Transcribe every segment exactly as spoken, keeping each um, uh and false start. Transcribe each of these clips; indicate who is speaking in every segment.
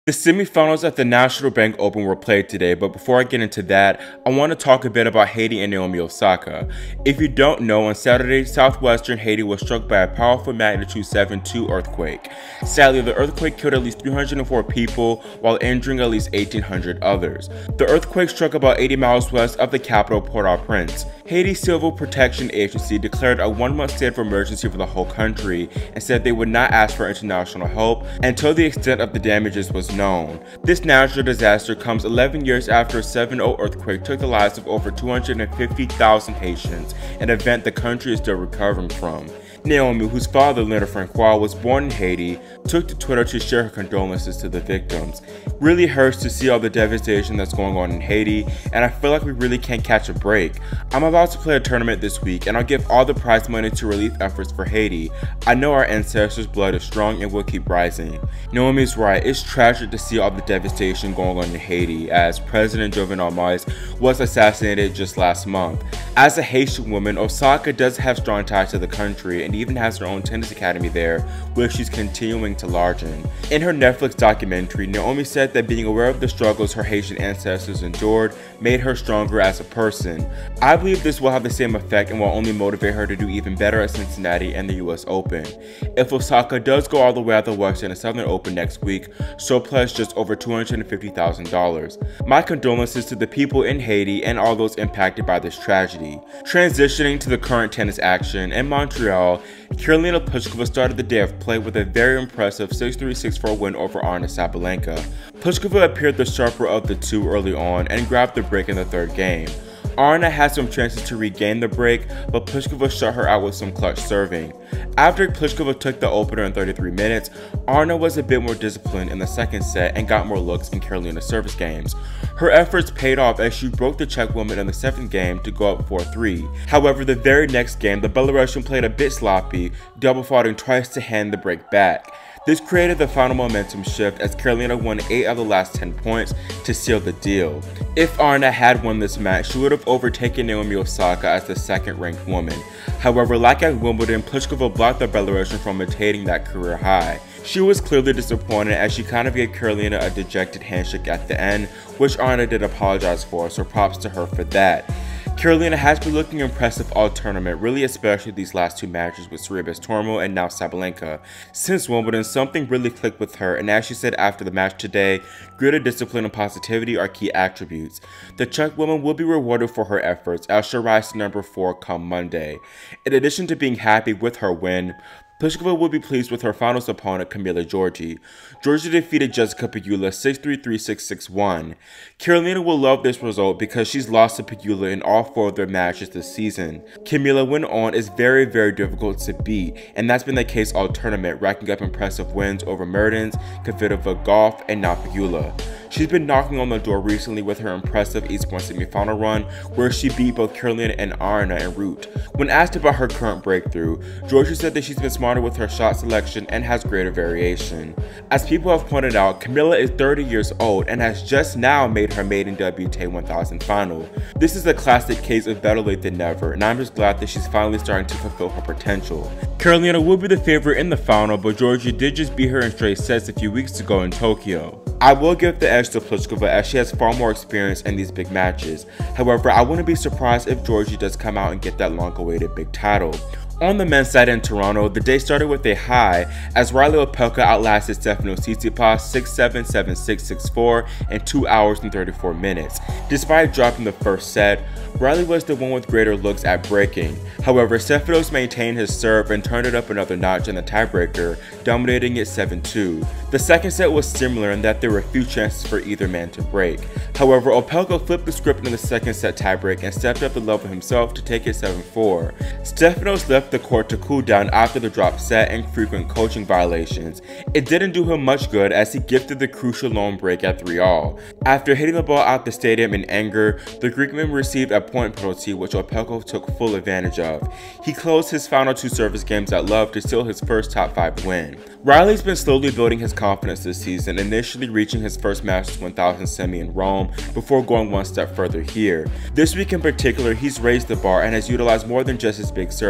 Speaker 1: The semifinals at the National Bank Open were played today, but before I get into that, I want to talk a bit about Haiti and Naomi Osaka. If you don't know, on Saturday, southwestern Haiti was struck by a powerful magnitude seven point two earthquake. Sadly, the earthquake killed at least three hundred four people while injuring at least eighteen hundred others. The earthquake struck about eighty miles west of the capital, Port-au-Prince. Haiti's Civil Protection Agency declared a one-month state of emergency for the whole country and said they would not ask for international help until the extent of the damages was known. This natural disaster comes eleven years after a seven point oh earthquake took the lives of over two hundred fifty thousand Haitians, an event the country is still recovering from. Naomi, whose father, Leonard Francois, was born in Haiti, took to Twitter to share her condolences to the victims. Really hurts to see all the devastation that's going on in Haiti, and I feel like we really can't catch a break. I'm about to play a tournament this week, and I'll give all the prize money to relief efforts for Haiti. I know our ancestors' blood is strong and will keep rising. Naomi's right, it's tragic to see all the devastation going on in Haiti, as President Jovenel Moise was assassinated just last month. As a Haitian woman, Osaka does have strong ties to the country, and even has her own tennis academy there, which she's continuing to largen. In her Netflix documentary, Naomi said that being aware of the struggles her Haitian ancestors endured made her stronger as a person. I believe this will have the same effect and will only motivate her to do even better at Cincinnati and the U S Open. If Osaka does go all the way out the West in the Southern Open next week, she'll pledge just over two hundred fifty thousand dollars. My condolences to the people in Haiti and all those impacted by this tragedy. Transitioning to the current tennis action, in Montreal, Carolina Pliskova started the day of play with a very impressive six three six four win over Aryna Sabalenka. Pliskova appeared the sharper of the two early on and grabbed the break in the third game. Aryna had some chances to regain the break, but Pliskova shut her out with some clutch serving. After Pliskova took the opener in thirty-three minutes, Aryna was a bit more disciplined in the second set and got more looks in Carolina's service games. Her efforts paid off as she broke the Czech woman in the seventh game to go up four three. However, the very next game, the Belarusian played a bit sloppy, double faulting twice to hand the break back. This created the final momentum shift as Carolina won eight of the last ten points to seal the deal. If Aryna had won this match, she would have overtaken Naomi Osaka as the second ranked woman. However, like at Wimbledon, Pliskova blocked the Belarusian from attaining that career high. She was clearly disappointed as she kind of gave Carolina a dejected handshake at the end, which Aryna did apologize for, so props to her for that. Carolina has been looking impressive all tournament, really especially these last two matches with Sorribes Tormo and now Sabalenka. Since Wimbledon, something really clicked with her, and as she said after the match today, greater discipline and positivity are key attributes. The Czech woman will be rewarded for her efforts as she'll rise to number four come Monday. In addition to being happy with her win, Pliskova will be pleased with her finals opponent, Camila Giorgi. Giorgi defeated Jessica Pegula six three three six six one. Carolina will love this result because she's lost to Pegula in all four of their matches this season. Camila, when on, is very very difficult to beat, and that's been the case all tournament, racking up impressive wins over Mertens, Kvitova, Goff, and now Pegula. She's been knocking on the door recently with her impressive Eastbourne semifinal run, where she beat both Carolina and Aryna en route. When asked about her current breakthrough, Giorgi said that she's been smarter with her shot selection and has greater variation. As people have pointed out, Camila is thirty years old and has just now made her maiden W T A one thousand final. This is a classic case of better late than never, and I'm just glad that she's finally starting to fulfill her potential. Carolina will be the favorite in the final, but Giorgi did just beat her in straight sets a few weeks ago in Tokyo. I will give the edge to Pliskova as she has far more experience in these big matches. However, I wouldn't be surprised if Giorgi does come out and get that long-awaited big title. On the men's side in Toronto, the day started with a high as Riley Opelka outlasted Stefanos Tsitsipas six seven, seven six, six four in two hours and thirty-four minutes. Despite dropping the first set, Riley was the one with greater looks at breaking. However, Stefanos maintained his serve and turned it up another notch in the tiebreaker, dominating it seven two. The second set was similar in that there were few chances for either man to break. However, Opelka flipped the script in the second set tiebreak and stepped up the level himself to take it seven four. Stefanos left the court to cool down after the drop set and frequent coaching violations. It didn't do him much good as he gifted the crucial lone break at three all. After hitting the ball out the stadium in anger, the Greekman received a point penalty which Opelka took full advantage of. He closed his final two service games at love to seal his first top five win. Riley's been slowly building his confidence this season, initially reaching his first Masters one thousand semi in Rome before going one step further here. This week in particular, he's raised the bar and has utilized more than just his big serve to get the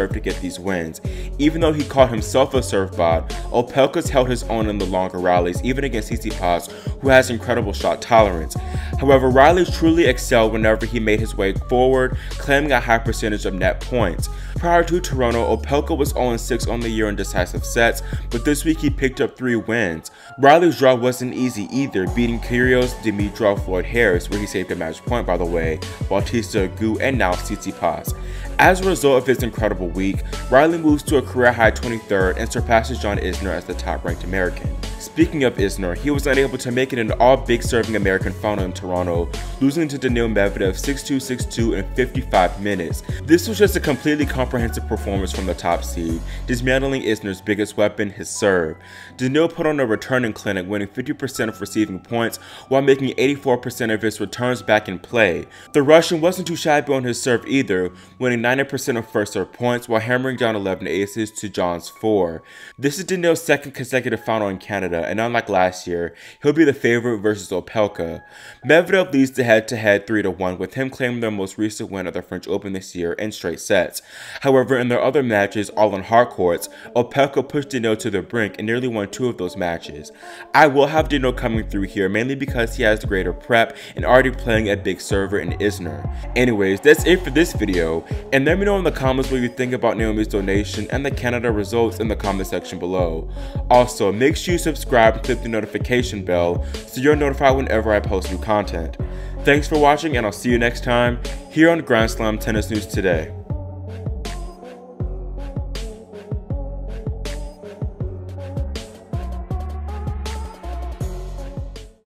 Speaker 1: these wins. Even though he called himself a serve bot, Opelka's held his own in the longer rallies, even against Tsitsipas, who has incredible shot tolerance. However, Riley truly excelled whenever he made his way forward, claiming a high percentage of net points. Prior to Toronto, Opelka was oh and six on the year in decisive sets, but this week he picked up three wins. Riley's draw wasn't easy either, beating Kyrgios, Dimitrov, Floyd Harris, where he saved a match point by the way, Bautista Agut, and now Tsitsipas. As a result of his incredible week, Riley moves to a career-high twenty-third and surpasses John Isner as the top-ranked American. Speaking of Isner, he was unable to make it in all big serving American final in Toronto, losing to Daniil Medvedev six two six two in fifty-five minutes. This was just a completely comprehensive performance from the top seed, dismantling Isner's biggest weapon, his serve. Daniil put on a returning clinic, winning fifty percent of receiving points while making eighty-four percent of his returns back in play. The Russian wasn't too shabby on his serve either, winning ninety percent of first serve points while hammering down eleven aces to John's four. This is Daniil's second consecutive final in Canada, and unlike last year, he'll be the favorite versus Opelka. Medvedev leads the head-to-head three to one, with him claiming their most recent win at the French Open this year in straight sets. However, in their other matches, all on hard courts, Opelka pushed Daniil to the brink and nearly won two of those matches. I will have Daniil coming through here, mainly because he has the greater prep and already playing a big server in Isner. Anyways, that's it for this video, and let me know in the comments what you think about Naomi's donation and the Canada results in the comment section below. Also, make sure you subscribe and click the notification bell so you're notified whenever I post new content. Thanks for watching, and I'll see you next time here on Grand Slam Tennis News Today.